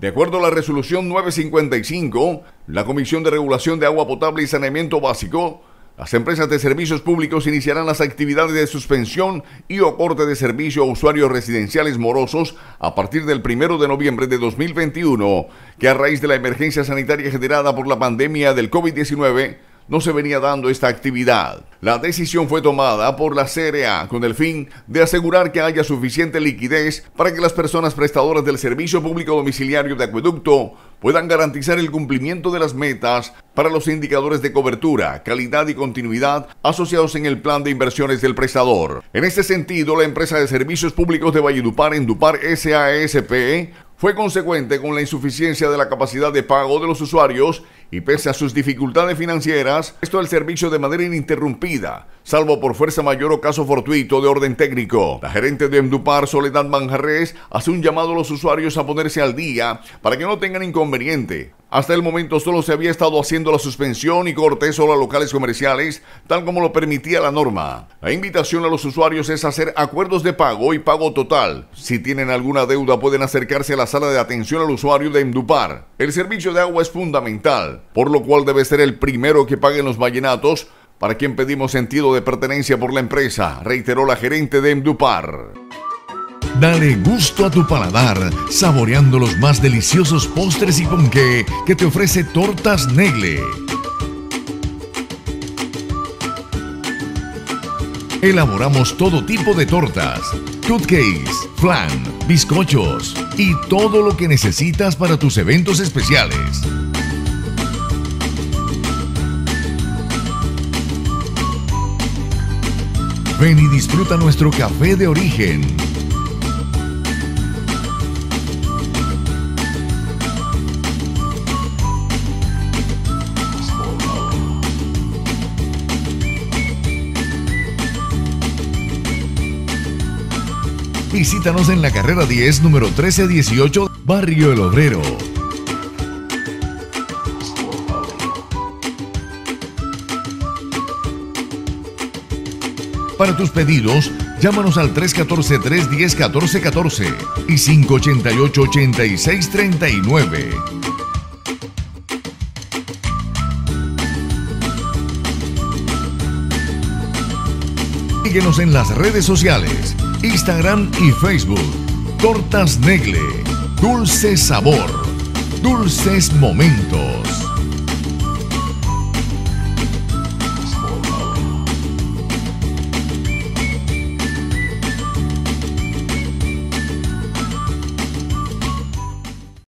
De acuerdo a la resolución 955, la Comisión de Regulación de Agua Potable y Saneamiento Básico, las empresas de servicios públicos iniciarán las actividades de suspensión y o corte de servicio a usuarios residenciales morosos a partir del 1 de noviembre de 2021, que a raíz de la emergencia sanitaria generada por la pandemia del COVID-19, no se venía dando esta actividad. La decisión fue tomada por la CRA con el fin de asegurar que haya suficiente liquidez para que las personas prestadoras del servicio público domiciliario de acueducto puedan garantizar el cumplimiento de las metas para los indicadores de cobertura, calidad y continuidad asociados en el plan de inversiones del prestador. En este sentido, la empresa de servicios públicos de Valledupar, Endupar S.A.S.P., fue consecuente con la insuficiencia de la capacidad de pago de los usuarios y pese a sus dificultades financieras, prestó el servicio de manera ininterrumpida, salvo por fuerza mayor o caso fortuito de orden técnico. La gerente de Endupar, Soledad Manjarres, hace un llamado a los usuarios a ponerse al día para que no tengan inconveniente. Hasta el momento solo se había estado haciendo la suspensión y corte solo a locales comerciales, tal como lo permitía la norma. La invitación a los usuarios es hacer acuerdos de pago y pago total. Si tienen alguna deuda pueden acercarse a la sala de atención al usuario de Endupar. El servicio de agua es fundamental, por lo cual debe ser el primero que paguen los vallenatos, para quien pedimos sentido de pertenencia por la empresa, reiteró la gerente de Endupar. Dale gusto a tu paladar, saboreando los más deliciosos postres y ponqué que te ofrece Tortas Negle. Elaboramos todo tipo de tortas, cupcakes, flan, bizcochos y todo lo que necesitas para tus eventos especiales. Ven y disfruta nuestro café de origen. Visítanos en la carrera 10, número 1318, Barrio El Obrero. Para tus pedidos, llámanos al 314-310-1414 y 588-8639. Síguenos en las redes sociales, Instagram y Facebook. Tortas Negle, dulce sabor, dulces momentos.